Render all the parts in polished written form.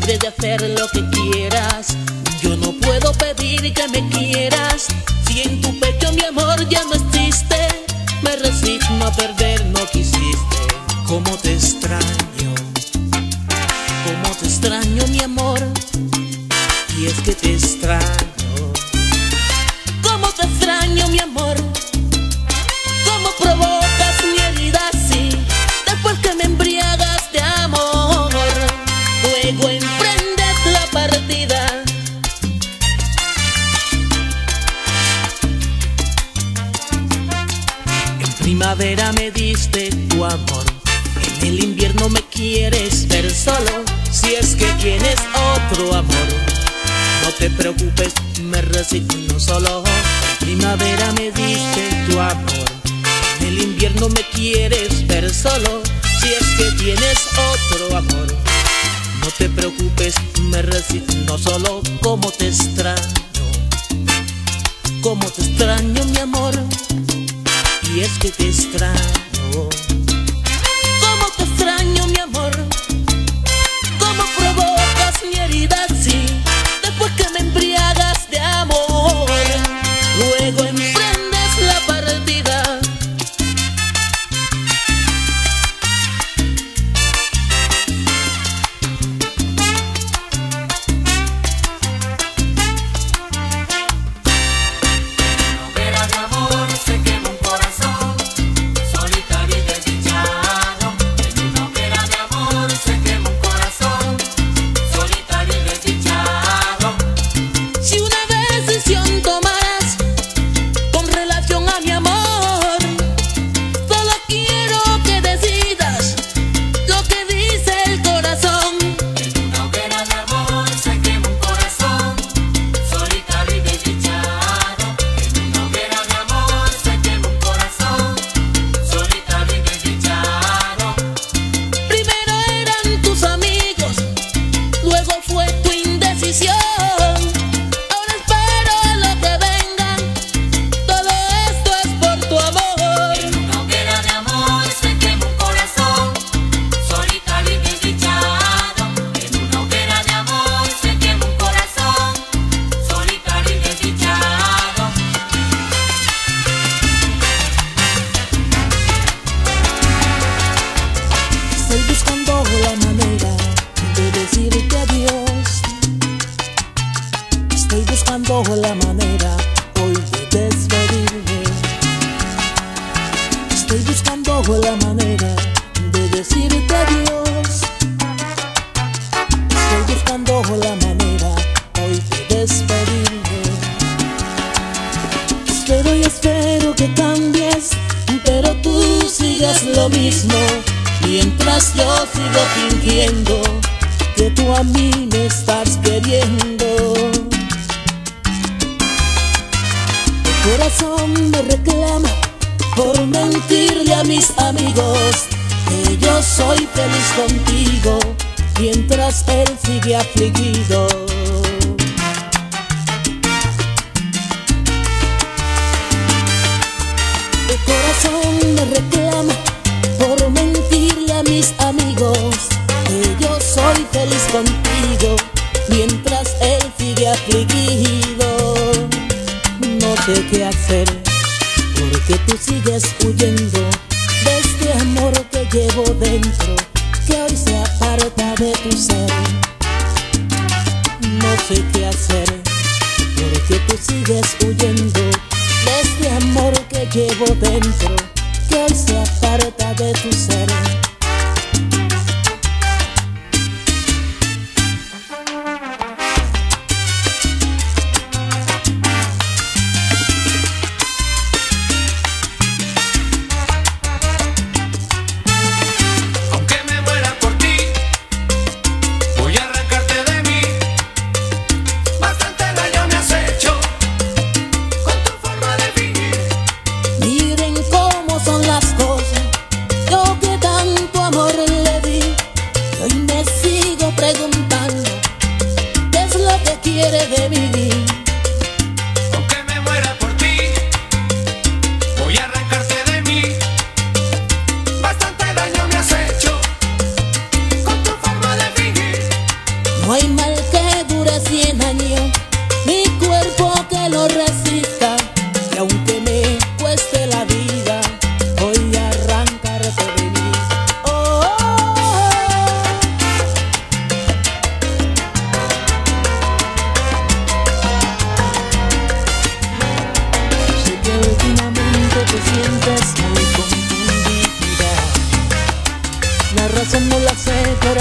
libre de hacer lo que quieras. Yo no puedo pedir que me quieras si en tu pecho mi amor ya no existe. Me resigno a perder, no quisiste. Cómo te extraño mi amor. Y es que te extraño. Cómo te extraño mi amor. Cómo provocas mi herida así, después que me embriagas de amor. Luego emprendes la partida. En primavera me diste tu amor, en el invierno me quieres ver solo. Si es que tienes otro amor, no te preocupes, me resigno solo. En primavera me diste tu amor, en el invierno me quieres ver solo. Si es que tienes otro amor, no te preocupes, me resigno solo. Cómo te extraño mi amor. Y es que te extraño. Cómo te extraño mi amor. Cómo provocas mi herida así, después que me embriagas de amor. Luego emprendes la partida. La manera hoy de despedirme. Estoy buscando la manera de decirte adiós. Estoy buscando la manera hoy de despedirme. Espero y espero que cambies, pero tú sigues lo mismo, mientras yo sigo fingiendo que tú a mí me estás queriendo. El corazón me reclama por mentirle a mis amigos que yo soy feliz contigo, mientras él sigue afligido. El corazón me reclama por mentirle a mis amigos que yo soy feliz contigo, mientras él sigue afligido. No sé qué hacer, porque tú sigues huyendo de este amor que llevo dentro, que hoy se aparta de tu ser. No sé qué hacer, porque tú sigues huyendo de este amor que llevo dentro, que hoy se aparta de tu ser. No hay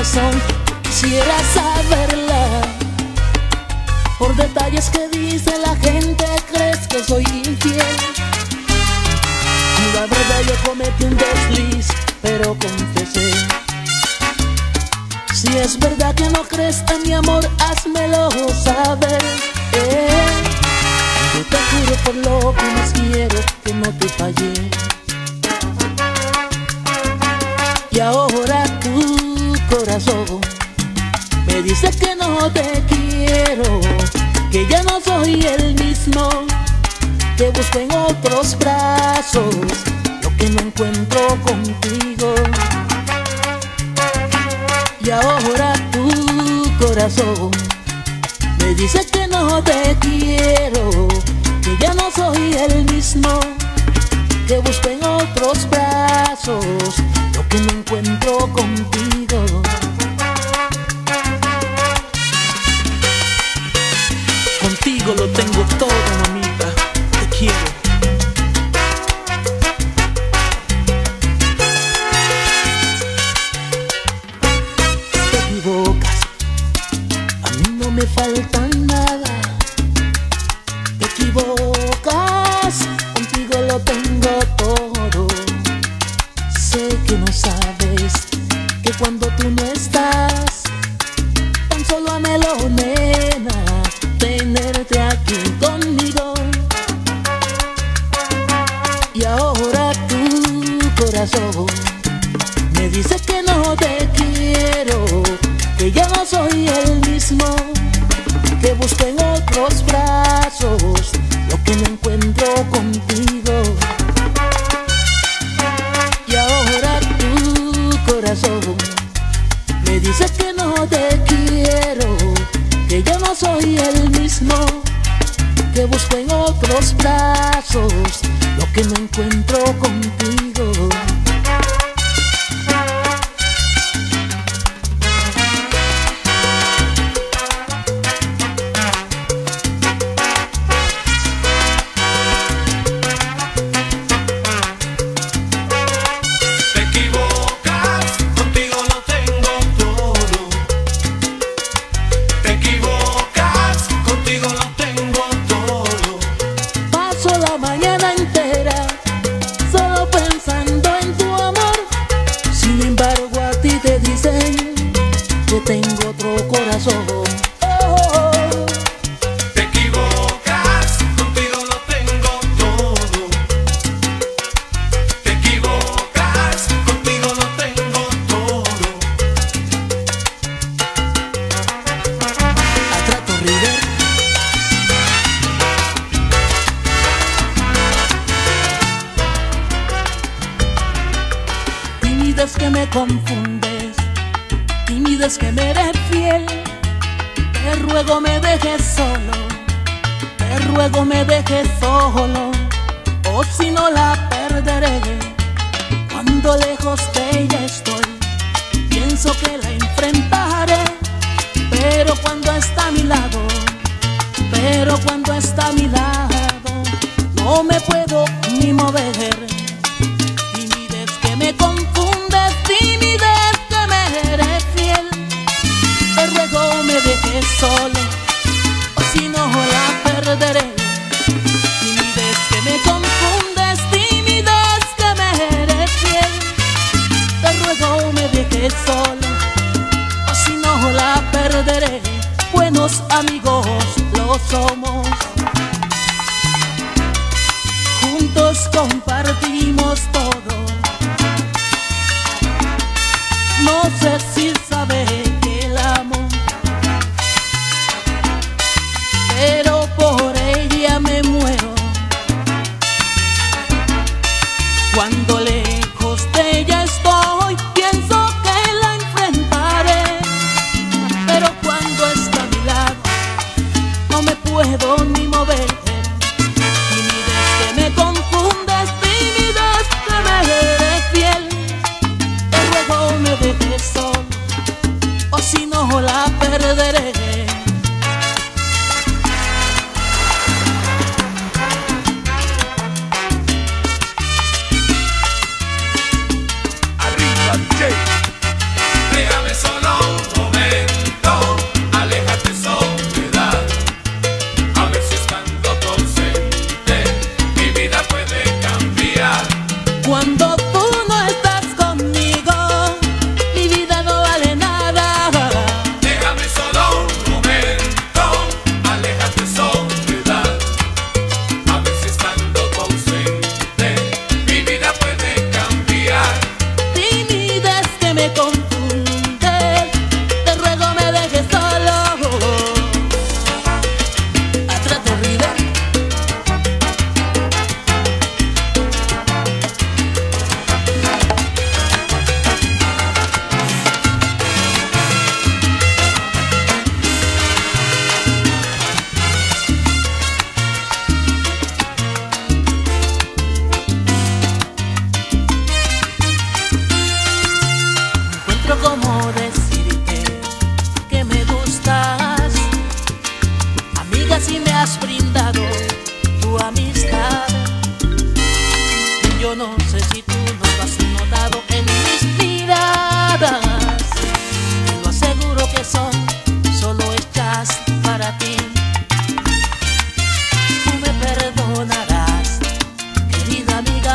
razón, quisiera saberla. Por detalles que dice la gente crees que soy infiel. La verdad yo cometí un desliz, pero confesé. Si es verdad que no crees en mi amor, házmelo saber. Yo te juro por lo que más quiero que no te fallé. Y ahora tu corazón me dice que no te quiero, que ya no soy el mismo, que busco en otros brazos lo que no encuentro contigo. Y ahora tu corazón me dice que no te quiero, que ya no soy el mismo, que busco en otros brazos lo que no encuentro contigo. Contigo lo tengo todo, mamita, te quiero. Te equivocas, a mí no me falta nada. Te equivocas, contigo lo tengo todo. Sé que no sabes que cuando tú no estás, tan solo anhelo, nena, tenerte aquí conmigo. Y ahora tu corazón me dice que no te quiero, que ya no soy el mismo, que busco en otros brazos lo que no encuentro contigo. Y ahora tu corazón me dice que no te quiero, que ya no soy el mismo, que busco en otros brazos lo que no encuentro contigo. Tengo otro corazón. Te equivocas, contigo lo tengo todo. Te equivocas, contigo lo tengo todo. Atrato River. Timidez que me confundes, timidez que me eres fiel. Te ruego me dejes solo, te ruego me dejes solo, o si no la perderé. Cuando lejos de ella estoy, pienso que la enfrentaré, pero cuando está a mi lado, pero cuando está a mi lado, no me puedo ni mover. Timidez que me confundes, timidez que me eres fiel. Te ruego me dejes solo, o si no la perderé. Timidez que me confundes, timidez que me eres fiel. Te ruego me dejes solo, o si no la perderé. Buenos amigos lo somos, juntos compartimos todo. No sé si sabe que la amo, pero por ella me muero. Cuando lejos de ella estoy, pienso que la enfrentaré, pero cuando está a mi lado, no me puedo ni mover. Timidez que me confundes, timidez que me eres fiel. Te ruego me dejes solo, o si no la perderé. Arriba, DJ. Déjame solo. así me has brindado tu amistad. Yo no sé si tú no lo has notado en mis miradas, te lo aseguro que son solo hechas para ti. Tú me perdonarás, querida amiga,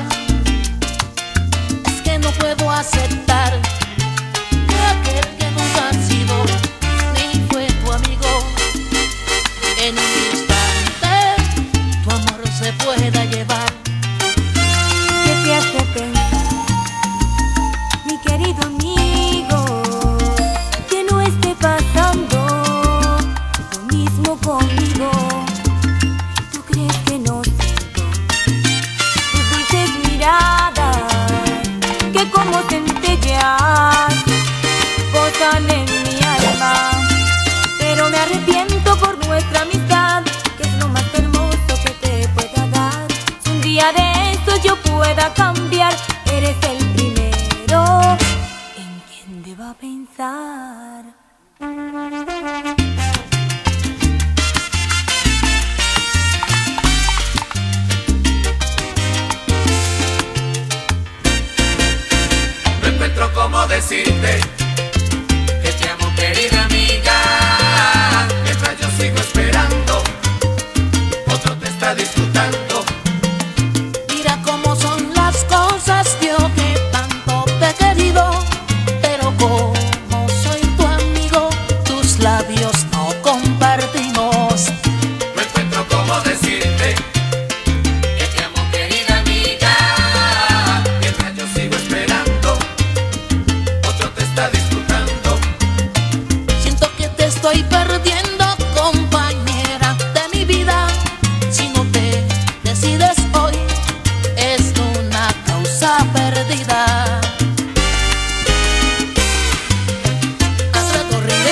es que no puedo aceptar que aquel que nunca ha sido ni fue tu amigo, en un instante tu amor se pueda llevar. ¿Qué te hace pensar, mi querido amigo, que no esté pasando lo mismo conmigo? ¿Tú crees que no siento tus dulces miradas que como centelleas posan en mi alma? Pero me arrepiento por nuestra amistad, que es lo más hermoso que te pueda dar. Si un día de estos yo pueda cambiar, eres el primero en quien deba pensar. No encuentro cómo decirte que te amo, querida amiga. Mientras yo sigo esperando, otro te está disfrutando. Mira cómo son las cosas, yo que tanto te he querido, pero como soy tu amigo, tus labios no compartimos. No encuentro cómo decirte que te amo, querida amiga. Mientras yo sigo esperando, otro te está disfrutando. Siento que te estoy perdiendo, compañera de mi vida. Si no te decides hoy, es una causa perdida. Haz recorrido.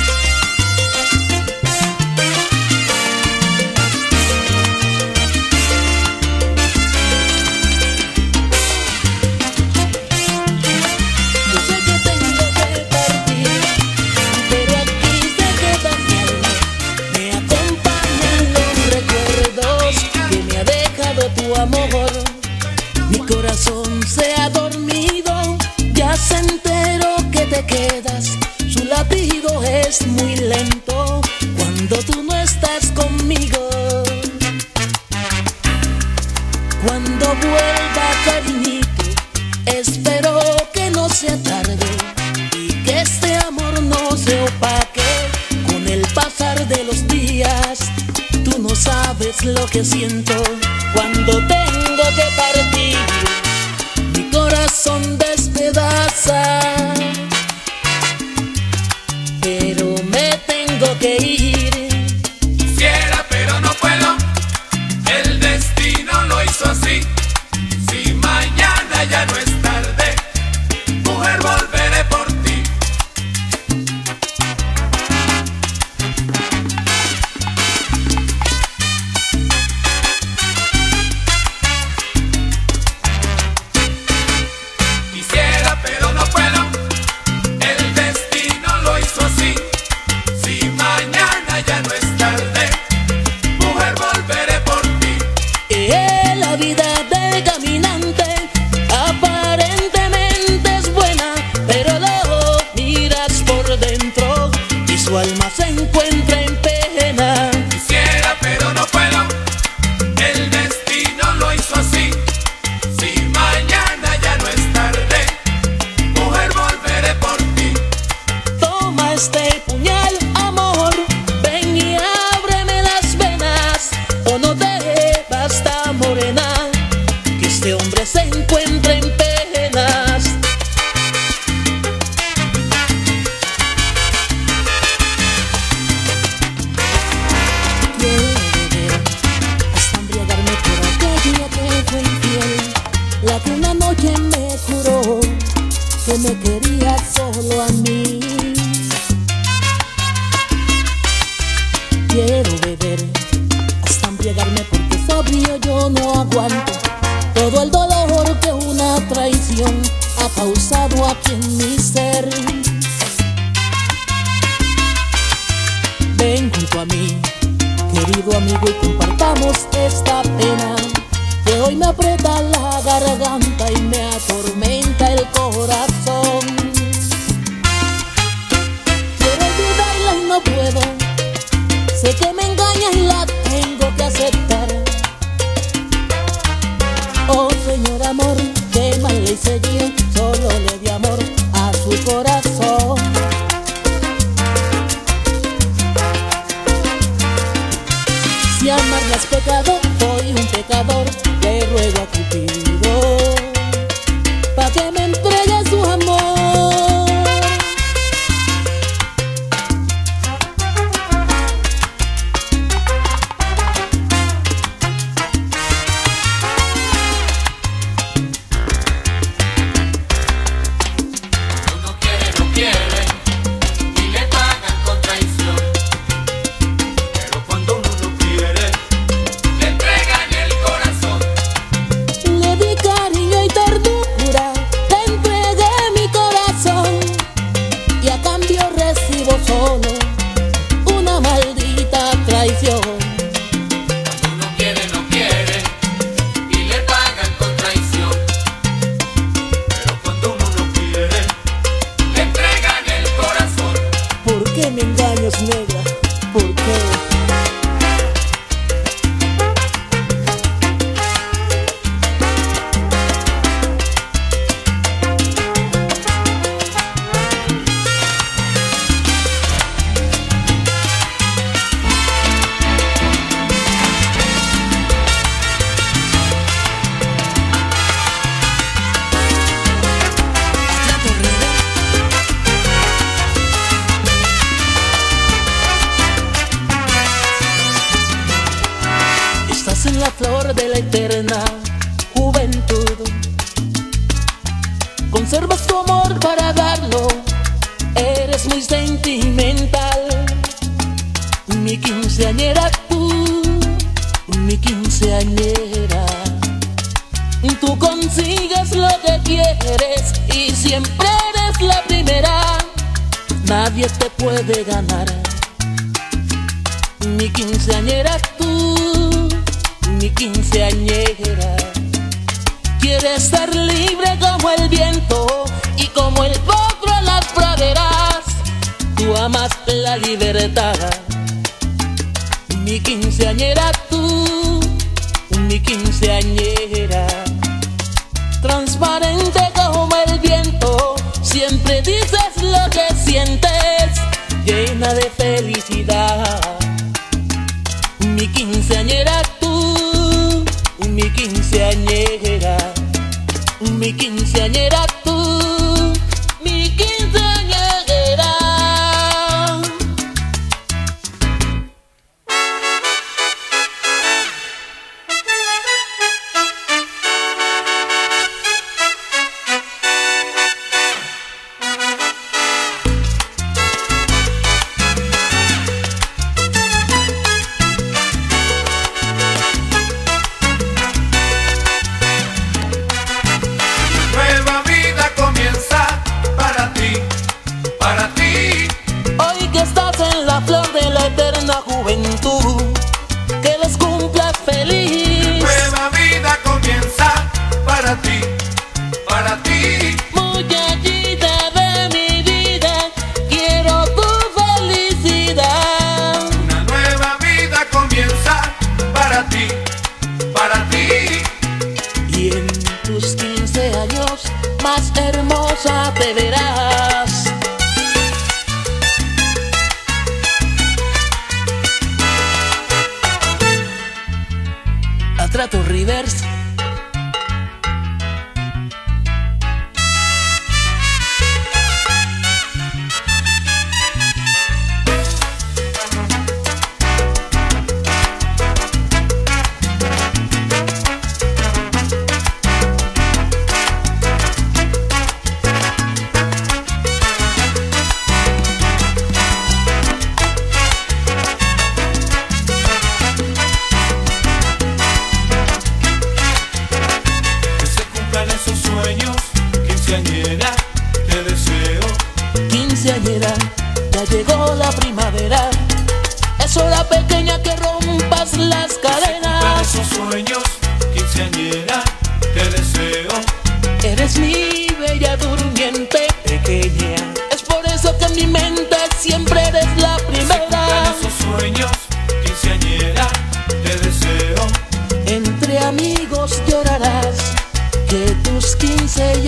Yo sé que tengo que partir, pero aquí se queda mi alma. Me acompañan los recuerdos que me ha dejado tu amor. Mi corazón se ha dormido, ya se enteró que te quedas. Su latido es muy lento cuando tú no estás conmigo. Cuando vuelva, cariñito, espero que no sea tarde y que este amor no se opaque con el pasar de los días. Tú no sabes lo que siento cuando tengo que partir. Mi corazón despedaza, pero me tengo que ir. Quisiera, pero no puedo. El destino lo hizo así. Si mañana ya no es tarde, mujer, volveré por ti. Quisiera, pero no puedo. El destino lo hizo así. Si mañana ya no es tarde, mujer, volveré por ti. La vida del caminante aparentemente es buena, pero lo miras por dentro y su alma se encuentra en pena. Quisiera, pero no puedo. El destino lo hizo así. Si mañana ya no es tarde, mujer, volveré por ti. Toma este puñal, amor, ven y ábreme las venas, o no te basta, morena, que este hombre se encuentra en penas. Quiero beber hasta embriagarme por aquella que fue infiel, la que una noche me juró que me quería solo a mí. Quiero beber hasta embriagarme porque sobrio yo no aguanto todo el dolor que una traición ha causado aquí en mi ser. Ven junto a mí querido amigo, y compartamos esta pena que hoy me aprieta la garganta y me atormenta el corazón. Quiero olvidarla y no puedo, sé que me engaña y la tengo que aceptar. Oh señor amor, qué mal le hice yo, solo le di amor a su corazón. Si amarla es pecado, soy un pecador, le ruego a Cupido pa' que me entregue su amor. Solo una maldita traición. Cuando uno quiere, no quiere y le pagan con traición. Pero cuando uno no quiere, le entregan el corazón. ¿Por qué me engañas, negra? ¿Por qué? En la flor de la eterna juventud, conservas tu amor para darlo, eres muy sentimental. Mi quinceañera tú, mi quinceañera, tú consigues lo que quieres y siempre eres la primera, nadie te puede ganar. Mi quinceañera tú, mi quinceañera, quieres ser libre como el viento y como el potro en las praderas, tú amas la libertad. Mi quinceañera tú, mi quinceañera, transparente como el viento, siempre dices lo que sientes, llena de felicidad. Mi quinceañera tú, mi quinceañera, mi quinceañera tú, mi quinceañera. Juventud, que los cumplas feliz. Nueva vida comienza para ti, para ti. Muchachita de mi vida, quiero tu felicidad. Una nueva vida comienza para ti, para ti. Y en tus 15 años más hermosa te verás. Trato Rivers.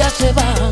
ya se van.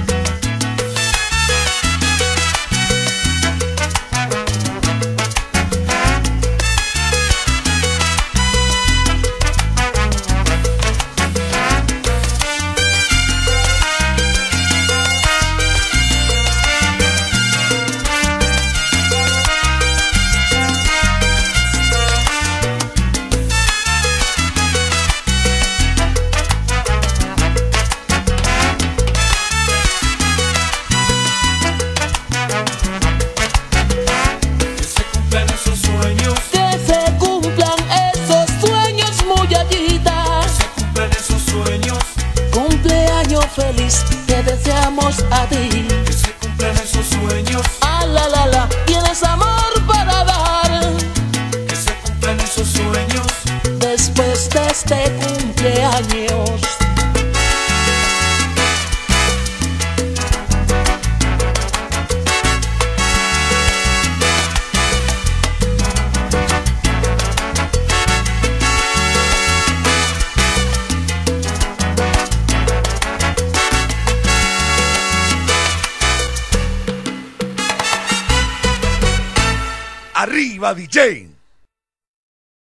Feliz te deseamos a ti, que se cumplan esos sueños. Ah, la, tienes amor para dar, que se cumplan esos sueños. Después de este cumpleaños. ¡Arriba, DJ!